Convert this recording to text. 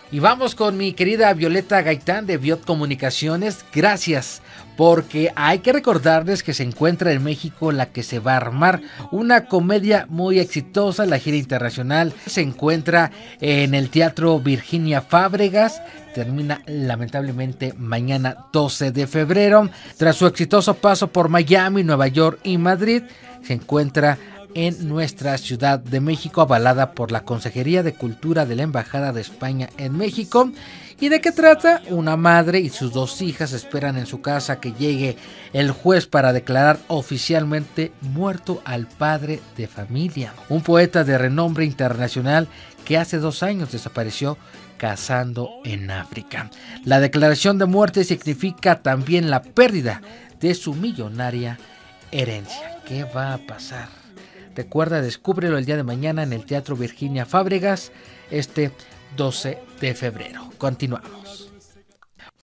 Y vamos con mi querida Violeta Gaitán de Biot Comunicaciones. Gracias, porque hay que recordarles que se encuentra en México La que se va a armar, una comedia muy exitosa. La gira internacional se encuentra en el Teatro Virginia Fábregas. Termina lamentablemente mañana 12 de febrero. Tras su exitoso paso por Miami, Nueva York y Madrid, se encuentra en nuestra Ciudad de México, avalada por la Consejería de Cultura de la Embajada de España en México. ¿Y de qué trata? Una madre y sus dos hijas esperan en su casa que llegue el juez para declarar oficialmente muerto al padre de familia, un poeta de renombre internacional que hace 2 años desapareció cazando en África. La declaración de muerte significa también la pérdida de su millonaria herencia. ¿Qué va a pasar? Recuerda, descúbrelo el día de mañana en el Teatro Virginia Fábregas, este 12 de febrero. Continuamos.